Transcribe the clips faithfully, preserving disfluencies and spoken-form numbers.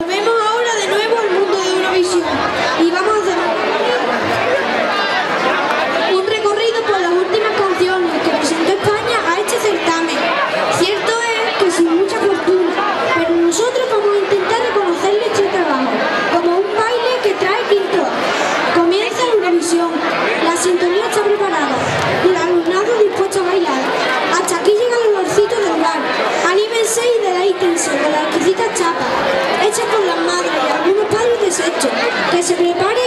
Vemos ahora de nuevo el mundo de Eurovisión y vamos a hacer un recorrido por las últimas canciones que presentó España a este certamen. Cierto es que sin mucha fortuna, pero nosotros vamos a intentar reconocerle este trabajo como un baile que trae quinto. Comienza Eurovisión, la sintonía está preparada y el alumnado dispuesto a bailar. Hasta aquí llega el olorcito del bar. Anímense y deleítense con las exquisitas chapas hechas por las madres y algunos padres de sexto. Que se preparen.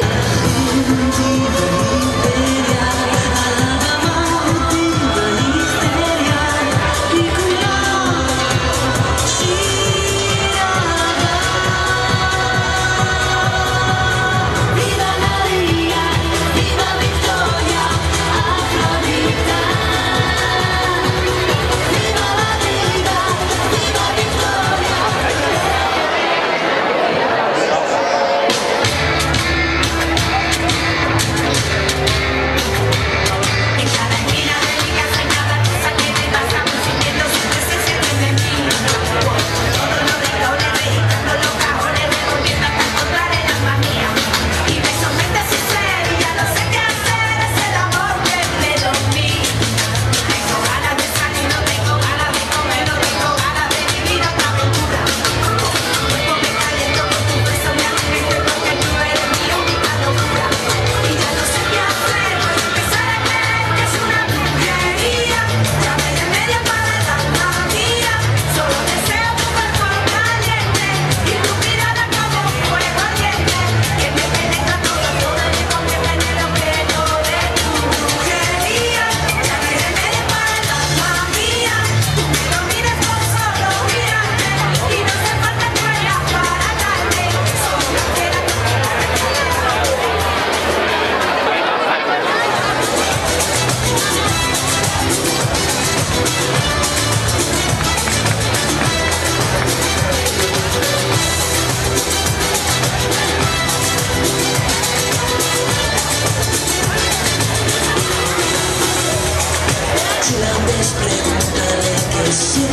Pregúntale qué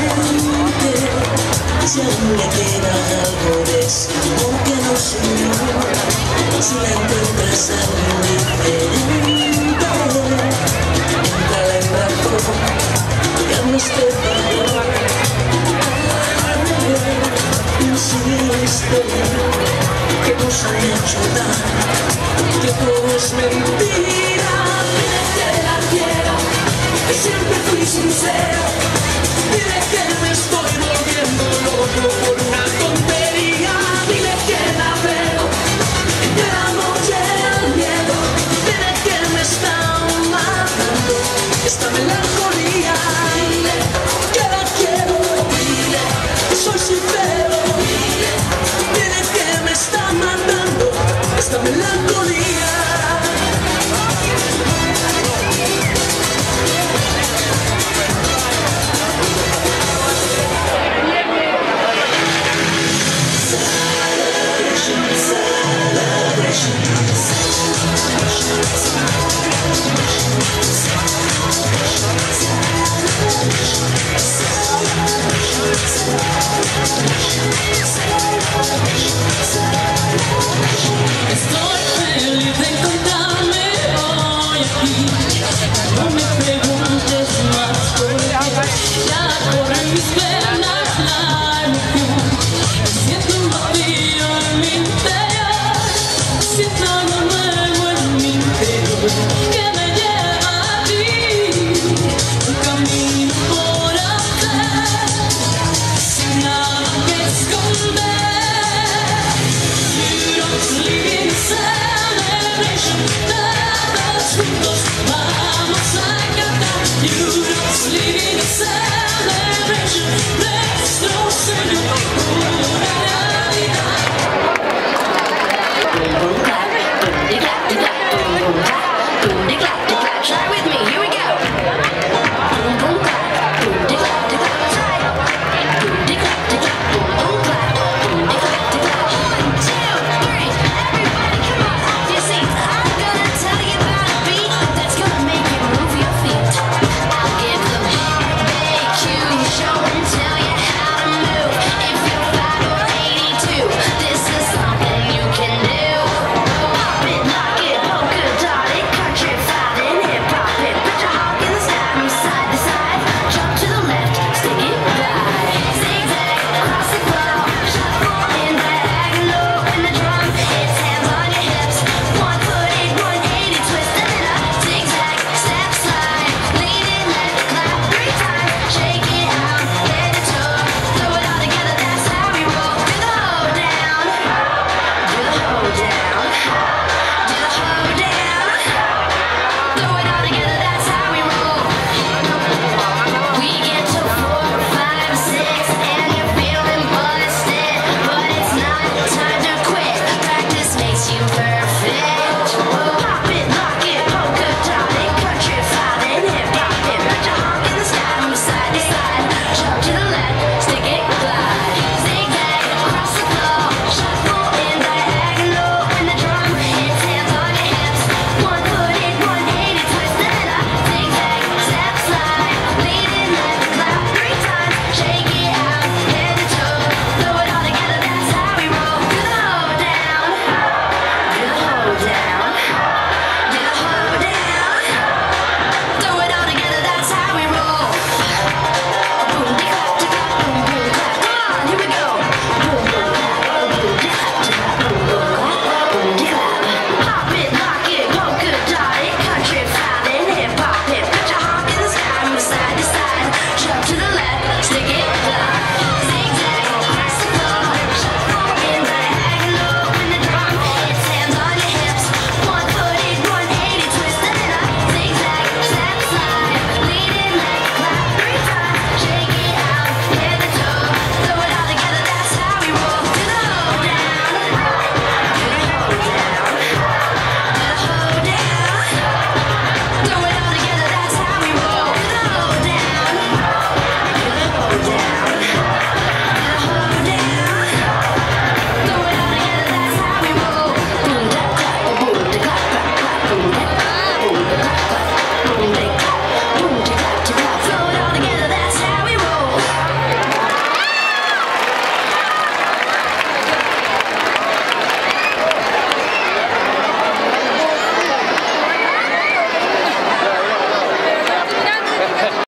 siente, si aún le queda algo de ese amor que no soñó, si la encuentras algo diferente.